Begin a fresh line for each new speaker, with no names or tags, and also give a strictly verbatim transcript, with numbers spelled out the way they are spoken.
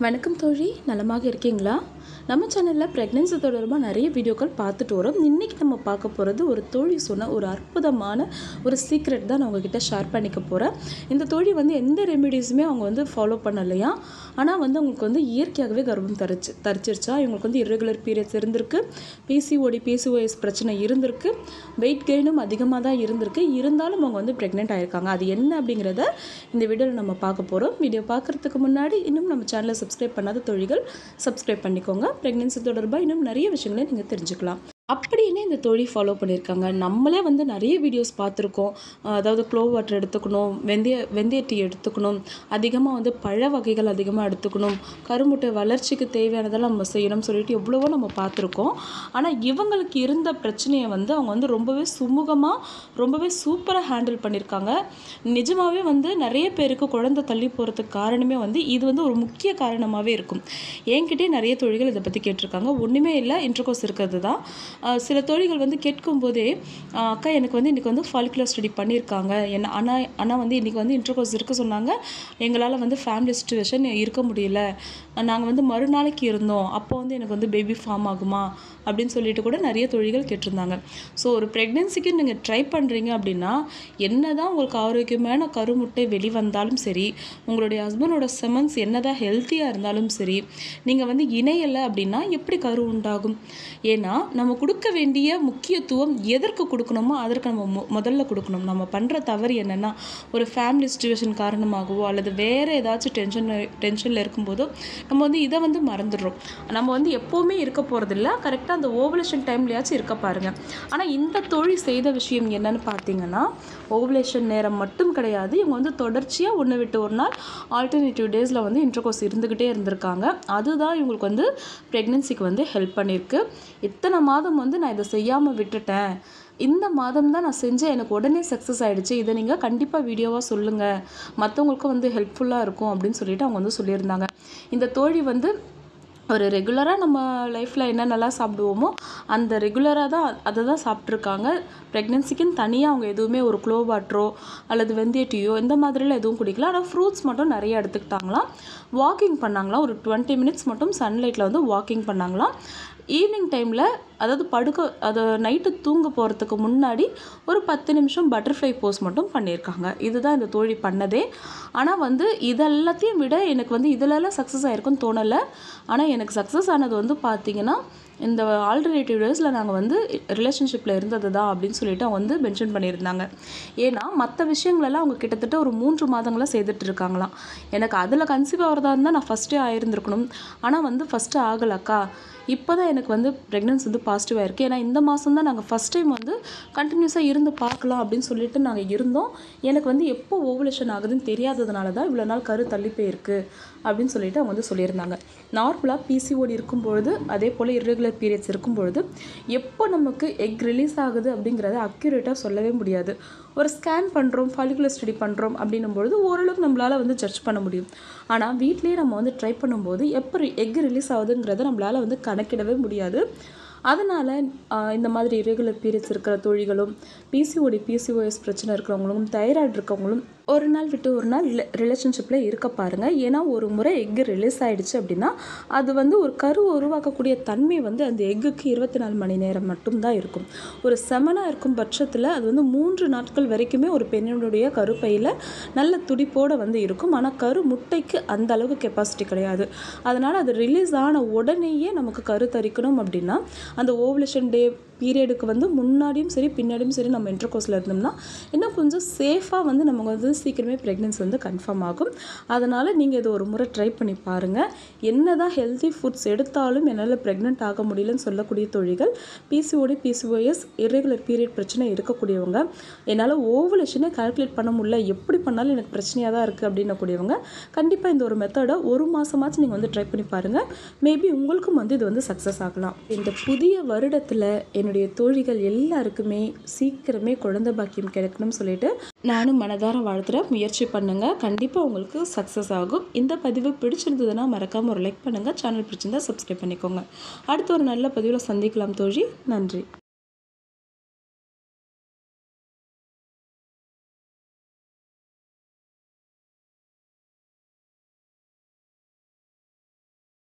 வணக்கம் தோழி, நலமாக இருக்கீங்களா? நம்ம சேனலில் ப்ரெக்னென்சி தொடர்பாக நிறைய வீடியோக்கள் பார்த்துட்டு வரோம். இன்றைக்கி நம்ம பார்க்க போகிறது ஒரு தோழி சொன்ன ஒரு அற்புதமான ஒரு சீக்ரெட் தான் நான் உங்ககிட்ட ஷேர் பண்ணிக்க போகிறேன். இந்த தோழி வந்து எந்த ரெமிடிஸுமே அவங்க வந்து ஃபாலோ பண்ணலையா, ஆனால் வந்து அவங்களுக்கு வந்து இயற்கையாகவே கர்ப்பம் தரிச்சு தரிச்சிருச்சா இவங்களுக்கு வந்து இர்ரெகுலர் பீரியட்ஸ் இருந்திருக்கு, பிசிஓடி பிசிஓஎஸ் பிரச்சனை இருந்திருக்கு, வெயிட் கெயினும் அதிகமாக தான் இருந்திருக்கு. இருந்தாலும் அவங்க வந்து ப்ரெக்னென்ட் ஆகிருக்காங்க. அது என்ன அப்படிங்கிறத இந்த வீடியோவில் நம்ம பார்க்க போகிறோம். வீடியோ பார்க்குறதுக்கு முன்னாடி இன்னும் நம்ம சேனலை சப்ஸ்கிரைப் பண்ணாத தோழிகள் சப்ஸ்கிரைப் பண்ணிக்கோங்க. ப்ரெக்னென்சி தொடர்பாக இன்னும் நிறைய விஷயங்களை நீங்கள் தெரிஞ்சுக்கலாம். அப்படின்னே இந்த தோழி ஃபாலோ பண்ணியிருக்காங்க. நம்மளே வந்து நிறைய வீடியோஸ் பார்த்துருக்கோம். அதாவது க்ளோவ் வாட்டர் எடுத்துக்கணும், வெந்தய வெந்தய டீ எடுத்துக்கணும், அதிகமாக வந்து பழ வகைகள் அதிகமாக எடுத்துக்கணும், கருமுட்டை வளர்ச்சிக்கு தேவையானதெல்லாம் நம்ம செய்யணும்னு சொல்லிட்டு எவ்வளவோ நம்ம பார்த்துருக்கோம். ஆனால் இவங்களுக்கு இருந்த பிரச்சனையை வந்து அவங்க வந்து ரொம்பவே சுமூகமாக ரொம்பவே சூப்பராக ஹேண்டில் பண்ணியிருக்காங்க. நிஜமாகவே வந்து நிறைய பேருக்கு குழந்தை தள்ளி போகிறதுக்கு காரணமே வந்து இது வந்து ஒரு முக்கிய காரணமாகவே இருக்கும். என்கிட்டே நிறைய தோழிகள் இதை பற்றி கேட்டிருக்காங்க. ஒன்றுமே இல்லை, இன்டர்கோர்ஸ் இருக்கிறது தான். சில தோழிகள் வந்து கேட்கும் போதே, அக்கா எனக்கு வந்து இன்றைக்கி வந்து ஃபாலிகுலர் ஸ்டடி பண்ணியிருக்காங்க, என்ன ஆனால் ஆனால் வந்து இன்றைக்கி வந்து இன்டர்கோர்ஸ் இருக்க சொன்னாங்க, எங்களால் வந்து ஃபேமிலி சிச்சுவேஷன் இருக்க முடியல, நாங்கள் வந்து மறுநாளைக்கு இருந்தோம், அப்போ வந்து எனக்கு வந்து பேபி ஃபார்ம் ஆகுமா அப்படின்னு சொல்லிட்டு கூட நிறைய தொழில்கள் கேட்டிருந்தாங்க. ஸோ ஒரு ப்ரெக்னென்சிக்கு நீங்கள் ட்ரை பண்ணுறீங்க அப்படின்னா, என்ன தான் உங்களுக்கு ஆரோக்கியமான கருமுட்டை வெளிவந்தாலும் சரி, உங்களுடைய ஹஸ்பண்டோட செமன்ஸ் என்ன தான் ஹெல்த்தியாக இருந்தாலும் சரி, நீங்கள் வந்து இணையலை அப்படின்னா எப்படி கரு உண்டாகும்? ஏன்னா நம்ம கொடுக்க வேண்டிய முக்கியத்துவம் எதற்கு கொடுக்கணுமோ அதற்கு நம்ம மொ முதல்ல கொடுக்கணும். நம்ம பண்ணுற தவறு என்னென்னா, ஒரு ஃபேமிலி சிச்சுவேஷன் காரணமாகவோ அல்லது வேறு ஏதாச்சும் டென்ஷன் டென்ஷனில் இருக்கும்போதோ நம்ம வந்து இதை வந்து மறந்துடுறோம். நம்ம வந்து எப்போவுமே இருக்க போகிறதில்ல, கரெக்டாக அந்த ஓவலேஷன் டைம்லையாச்சும் இருக்க பாருங்கள். ஆனால் இந்த தொழில் செய்த விஷயம் என்னன்னு பார்த்தீங்கன்னா, ஓவலேஷன் நேரம் மட்டும் கிடையாது, இவங்க வந்து தொடர்ச்சியாக ஒன்று விட்டு ஒரு நாள் ஆல்டர்னேட்டிவ் டேஸில் வந்து இன்டர்கோர்ஸ் இருந்துக்கிட்டே இருந்திருக்காங்க. அதுதான் இவங்களுக்கு வந்து ப்ரெக்னென்சிக்கு வந்து ஹெல்ப் பண்ணியிருக்கு. இத்தனை மாதம் வந்து நான் இதை செய்யாமல் விட்டுட்டேன், இந்த மாதம் தான் நான் செஞ்சேன், எனக்கு உடனே சக்ஸஸ் ஆகிடுச்சு, இதை நீங்கள் கண்டிப்பாக வீடியோவாக சொல்லுங்கள், மற்றவங்களுக்கும் வந்து ஹெல்ப்ஃபுல்லாக இருக்கும் அப்படின்னு சொல்லிட்டு அவங்க வந்து சொல்லியிருந்தாங்க. இந்த தோழி வந்து ஒரு ரெகுலராக நம்ம லைஃப்பில் என்னென்னலாம் சாப்பிடுவோமோ அந்த ரெகுலராக தான் அதை தான் சாப்பிட்ருக்காங்க. ப்ரெக்னென்சிக்குன்னு தனியாக அவங்க எதுவுமே ஒரு க்ளோவ் வாட்டரோ அல்லது வெந்தய டீயோ இந்த மாதிரிலாம் எதுவும் குடிக்கலாம். ஆனால் ஃப்ரூட்ஸ் மட்டும் நிறைய எடுத்துக்கிட்டாங்களாம். வாக்கிங் பண்ணாங்களாம், ஒரு டுவெண்ட்டி மினிட்ஸ் மட்டும் சன்லைட்டில் வந்து வாக்கிங் பண்ணாங்களாம். ஈவினிங் டைமில், அதாவது படுக்க அதை நைட்டு தூங்க போகிறதுக்கு முன்னாடி ஒரு பத்து நிமிஷம் பட்டர்ஃப்ளை போஸ் மட்டும் பண்ணியிருக்காங்க. இதுதான் இந்த தோழி பண்ணதே. ஆனால் வந்து இதெல்லாத்தையும் விட எனக்கு வந்து இதிலெல்லாம் சக்ஸஸ் ஆகிருக்குன்னு தோணலை. ஆனால் எனக்கு சக்ஸஸ் ஆனது வந்து பார்த்திங்கன்னா, இந்த ஆல்டர்னேட்டிவ் டேஸில் நாங்கள் வந்து ரிலேஷன்ஷிப்பில் இருந்தது தான் அப்படின்னு சொல்லிட்டு அவங்க வந்து மென்ஷன் பண்ணியிருந்தாங்க. ஏன்னா மற்ற விஷயங்களெல்லாம் அவங்க கிட்டத்தட்ட ஒரு மூன்று மாதங்களாக செய்துட்டு இருக்காங்களாம். எனக்கு அதில் கன்சீவ் ஆகிறதா இருந்தால் நான் ஃபஸ்ட்டே ஆகிருந்துருக்கணும், ஆனால் வந்து ஃபஸ்ட்டு ஆகலக்கா, இப்போ தான் எனக்கு வந்து ப்ரெக்னன்சி வந்து பாசிட்டிவாக இருக்குது, ஏன்னா இந்த மாதம் தான் நாங்கள் ஃபஸ்ட் டைம் வந்து கண்டினியூஸாக இருந்து பார்க்கலாம் அப்படின்னு சொல்லிட்டு நாங்கள் இருந்தோம், எனக்கு வந்து எப்போ ஓவலேஷன் ஆகுதுன்னு தெரியாததுனால தான் இவ்வளோ நாள் கரு தள்ளி போயிருக்கு அப்படின்னு சொல்லிட்டு அவங்க வந்து சொல்லியிருந்தாங்க. நார்மலாக பிசிஓடி இருக்கும்பொழுது, அதே போல் இர்ரெகுலர் பீரியட்ஸ் இருக்கும்பொழுது எப்போ நமக்கு எக் ரிலீஸ் ஆகுது அப்படிங்கிறத அக்யூரேட்டாக சொல்லவே முடியாது. ஒரு ஸ்கேன் பண்ணுறோம், ஃபாலிகுலர் ஸ்டடி பண்ணுறோம் அப்படின்னும்பொழுது ஓரளவுக்கு நம்மளால் வந்து ஜட்ஜ் பண்ண முடியும். ஆனால் வீட்லேயே நம்ம வந்து ட்ரை பண்ணும்போது எப்போ எக் ரிலீஸ் ஆகுதுங்கிறத நம்மளால் வந்து கணக்கிடவே முடியாது. அதனால் இந்த மாதிரி இர்ரெகுலர் பீரியட்ஸ் இருக்கிற தோழிகளும், பிசிஓடி பிசிஓஎஸ் பிரச்சனை இருக்கிறவங்களும், தைராய்டு இருக்கவங்களும் ஒரு நாள் விட்டு ஒரு நாள் ரிலேஷன்ஷிப்பில் இருக்க பாருங்கள். ஏன்னா ஒரு முறை எக்கு ரிலீஸ் ஆகிடுச்சு அப்படின்னா அது வந்து ஒரு கரு உருவாக்கக்கூடிய தன்மை வந்து அந்த எக்குக்கு இருபத்தி நாலு மணி நேரம் மட்டும்தான் இருக்கும். ஒரு செமனாக இருக்கும் பட்சத்தில் அது வந்து மூன்று நாட்கள் வரைக்குமே ஒரு பெண்ணுடைய கருப்பையில் நல்ல துடிப்போடு வந்து இருக்கும். ஆனால் கரு முட்டைக்கு அந்த அளவுக்கு கெப்பாசிட்டி கிடையாது. அதனால் அது ரிலீஸ் ஆன உடனேயே நமக்கு கரு தரிக்கணும் அப்படின்னா அந்த ஓவலேஷன் டே பீரியடுக்கு வந்து முன்னாடியும் சரி பின்னாடியும் சரி நம்ம இன்டர்கோர்ஸில் இருந்தோம்னா இன்னும் கொஞ்சம் சேஃபாக வந்து நமக்கு வந்து சீக்கிரமே ப்ரெக்னென்சி வந்து கன்ஃபார்ம் ஆகும். அதனால் நீங்கள் இது ஒரு முறை ட்ரை பண்ணி பாருங்கள். என்ன தான் ஹெல்த்தி ஃபுட்ஸ் எடுத்தாலும் என்னால் ப்ரெக்னென்ட் ஆக முடியலன்னு சொல்லக்கூடிய தொழில்கள், பிசிஓடி பிசிஓஎஸ் இர்ரெகுலர் பீரியட் பிரச்சனை இருக்கக்கூடியவங்க, என்னால் ஓவலேஷனே கால்குலேட் பண்ண முடியல, எப்படி பண்ணாலும் எனக்கு பிரச்சனையாக தான் இருக்குது அப்படின்னக்கூடியவங்க கண்டிப்பாக இந்த ஒரு மெத்தடை ஒரு மாதமாச்சும் நீங்கள் வந்து ட்ரை பண்ணி பாருங்கள். மேபி உங்களுக்கும் வந்து இது வந்து சக்ஸஸ் ஆகலாம். இந்த புதிய வருடத்தில் என்னுடைய தோழிகள் எல்லாருக்குமே சீக்கிரமே குழந்தை பாக்கியம் கிடைக்கணும்னு சொல்லிட்டு நானும் மனதார வாழ்த்துறேன். முயற்சி பண்ணுங்கள், கண்டிப்பாக உங்களுக்கு சக்ஸஸ் ஆகும். இந்த பதிவு பிடிச்சிருந்ததுன்னா மறக்காமல் ஒரு லைக் பண்ணுங்கள், சேனல் பிடிச்சிருந்தா சப்ஸ்கிரைப் பண்ணிக்கோங்க. அடுத்த ஒரு நல்ல பதிவில் சந்திக்கலாம் தோழி. நன்றி.